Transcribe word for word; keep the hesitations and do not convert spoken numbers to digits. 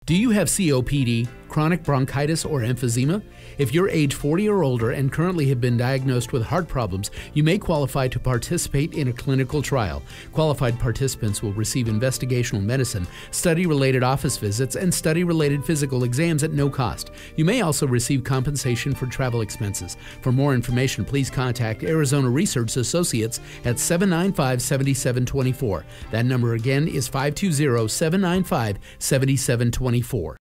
Do you have C O P D, chronic bronchitis, or emphysema? If you're age forty or older and currently have been diagnosed with heart problems, you may qualify to participate in a clinical trial. Qualified participants will receive investigational medicine, study-related office visits, and study-related physical exams at no cost. You may also receive compensation for travel expenses. For more information, please contact Arizona Research Associates at seven nine five, seven seven two four. That number again is five two zero, seven nine five, seven seven two four.